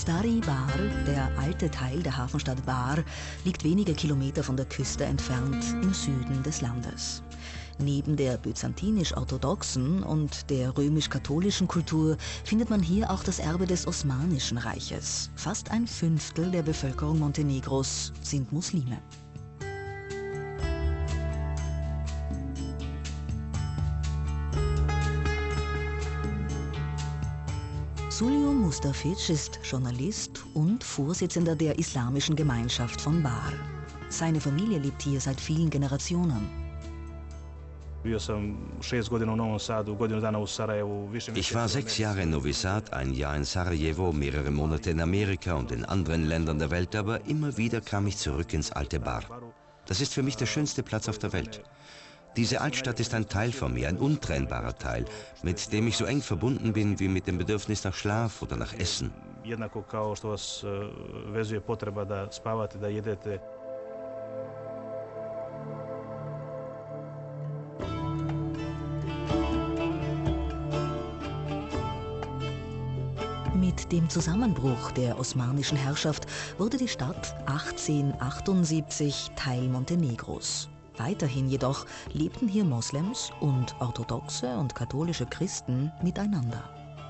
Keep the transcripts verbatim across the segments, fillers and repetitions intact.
Stari Bar, der alte Teil der Hafenstadt Bar, liegt wenige Kilometer von der Küste entfernt im Süden des Landes. Neben der byzantinisch-orthodoxen und der römisch-katholischen Kultur findet man hier auch das Erbe des Osmanischen Reiches. Fast ein Fünftel der Bevölkerung Montenegros sind Muslime. Suljo Mustafic ist Journalist und Vorsitzender der Islamischen Gemeinschaft von Bar. Seine Familie lebt hier seit vielen Generationen. Ich war sechs Jahre in Novi Sad, ein Jahr in Sarajevo, mehrere Monate in Amerika und in anderen Ländern der Welt, aber immer wieder kam ich zurück ins alte Bar. Das ist für mich der schönste Platz auf der Welt. Diese Altstadt ist ein Teil von mir, ein untrennbarer Teil, mit dem ich so eng verbunden bin wie mit dem Bedürfnis nach Schlaf oder nach Essen. Mit dem Zusammenbruch der osmanischen Herrschaft wurde die Stadt achtzehnhundertachtundsiebzig Teil Montenegros. Weiterhin jedoch lebten hier Moslems und orthodoxe und katholische Christen miteinander.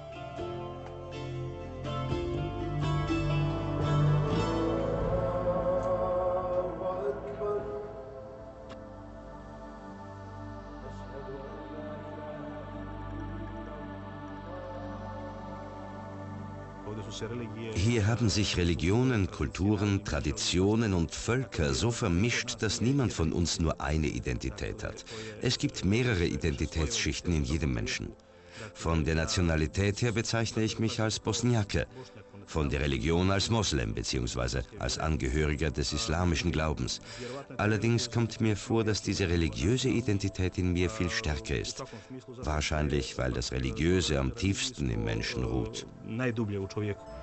Hier haben sich Religionen, Kulturen, Traditionen und Völker so vermischt, dass niemand von uns nur eine Identität hat. Es gibt mehrere Identitätsschichten in jedem Menschen. Von der Nationalität her bezeichne ich mich als Bosniake, von der Religion als Moslem bzw. als Angehöriger des islamischen Glaubens. Allerdings kommt mir vor, dass diese religiöse Identität in mir viel stärker ist. Wahrscheinlich, weil das Religiöse am tiefsten im Menschen ruht.